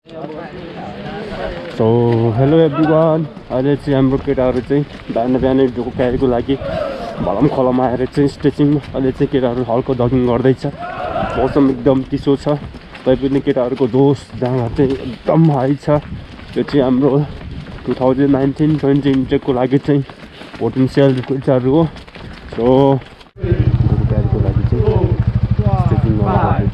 So hello everyone. अहिले चाहिँ हाम्रो केटाहरु चाहिँ बिहान डोको क्यारीको लागि भलम खोलामा आएर चाहिँ स्ट्रेचिङ अहिले चाहिँ केटाहरु हल्का जगिङ गर्दै छ। मौसम एकदम चिसो छ। तैपनि केटाहरुको जोश जाँगर चाहिँ एकदम हाई छ। यो चाहिँ हाम्रो 2019-20 इन्टेकको लागि चाहिँ पोटेन्शियल रिक्रुटहरु हो। सो डोको क्यारीको लागि चाहिँ स्ट्रेचिङ गर्दैछ।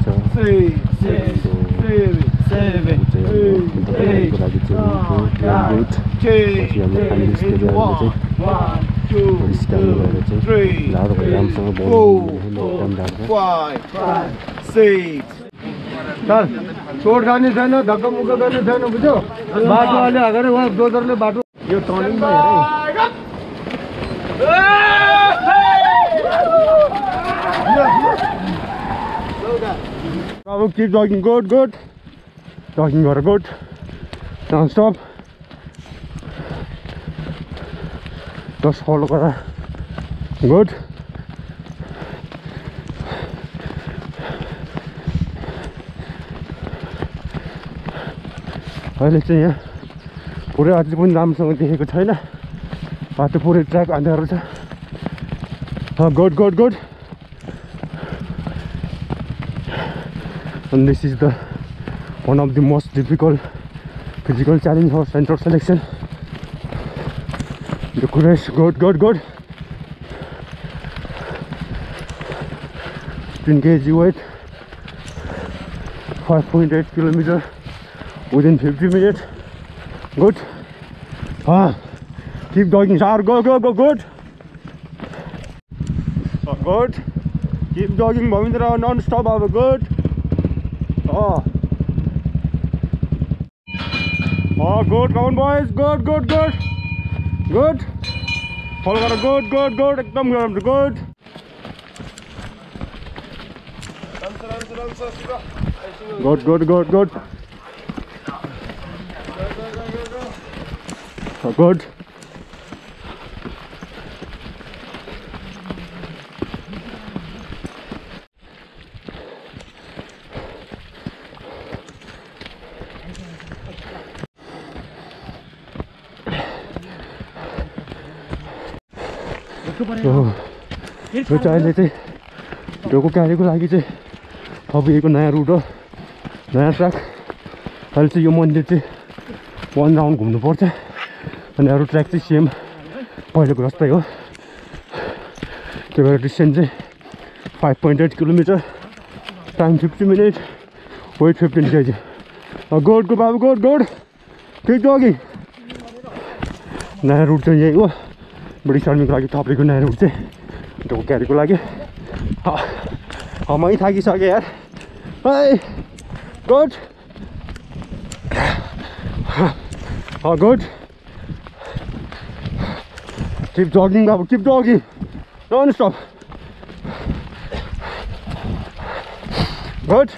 6 छोड खाने छैन, धक्का मुक्का गर्ने छैन, बुझ्यो? बाटो अहिले अगाडि वहाँ दोजरले बाटो यो टर्निङमा हेरे। Keep jogging, good. Jogging गर good. Don't stop. Just follow गर. Good. अहिले चाहिँ यहाँ पुरै अझै पनि राम्रोसँग देखेको छैन। बाटो पुरै ट्र्याक अँध्यारो छ। Good. And this is the one of the most difficult physical challenge for central selection. The courage, good. 10 kg weight, 5.8 kilometers within 50 minutes. Good. Keep jogging, sir. Go, good. Good. Keep jogging, Bhavindra, non-stop. Good. Good. Come on, boys. Good. Follow गर good. एकदम good. Good. Good. यो चाहिँ अहिले चाहिँ डोको क्यारीको लागि चाहिँ थपिएको नयाँ रुट हो, नयाँ ट्र्याक। अहिले चाहिँ यो मन्दिर चाहिँ 1 राउन्ड घुम्नु पर्छ अनि अरू ट्र्याक चाहिँ सेम पहिलेको जस्तै हो। त्यो भएर डिस्टेन्स चाहिँ 5.8 kilometre, time 50 minute, weight 15 kg। Good बाबु, गुड। ठिक जोगिङ। नयाँ रुट चाहिँ यही हो, ब्रिटिस आर्मीको लागि थपेको नयाँ रुट चाहिँ डोको क्यारीको लागि। मै थाकिसकेँ यार। गुड। गुड। Keep jogging, बाबु, keep jogging. Don't stop. Good.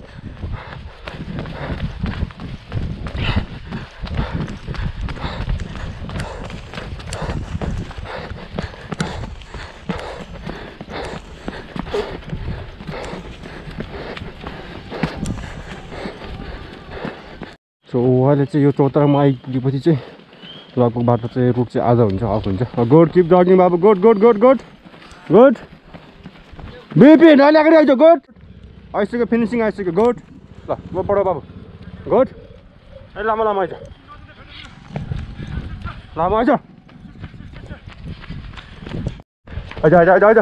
So अहिले चाहिँ यो चौतारामा आइपुगेपछि चाहिँ लगभग बाटो चाहिँ रुट चाहिँ आधा हुन्छ, अफ हुन्छ। गुड। किप जगिङ बाबु, गुड। बिपी अहिले अगाडि आइज। गुड। आइसक्यो, फिनिसिङ आइसक्यो। गुड। ल पढ बाबु। गुड। ए लामो आइज। आइज।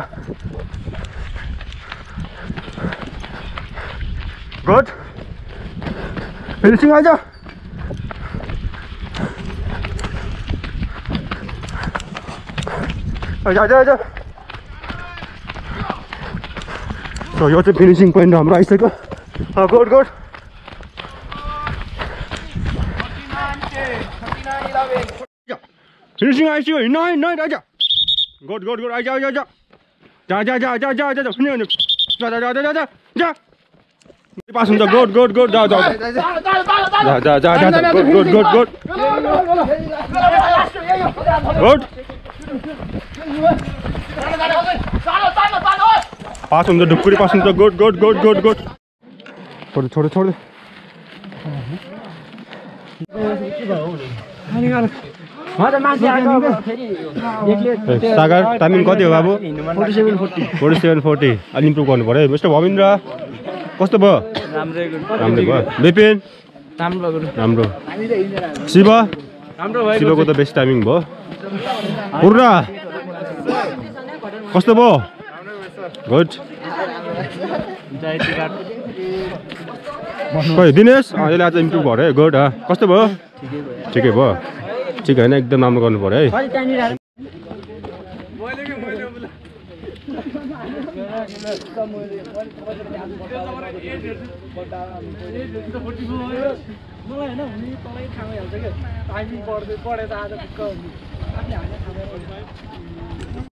गुड। फिनिसिङ आइज। आइज। सो यो चाहिँ फिनिसिङ पोइन्ट हाम्रो आइसक्यो। गुड। फिनिसिङ आइसक्यो। हिँड्न आइज। गुड। आइज। जा। पास हुन्छ। गुड। जा। गुड। पास हुन्छ, ढुक्कुरी पास हुन्छ। गुड। छोड। सागर टाइमिङ कति हो बाबु 47:40 अलि इम्प्रुभ गर्नु पऱ्यो है मिस्टर भविन्द्र कस्तो भयो राम्रै भयो विपिन राम्रो शिवको त बेस्ट टाइमिङ भयो पुरा कस्तो भयो गुड खै दिनेश अहिले आज इम्प्रुभ भयो है गुड कस्तो भयो ठिकै भयो ठिक होइन एकदम राम्रो गर्नु पऱ्यो है मलाई हैन हुने तलै थाहा भइहाल्छ के टाइमिङ बढ्दै बढेर आज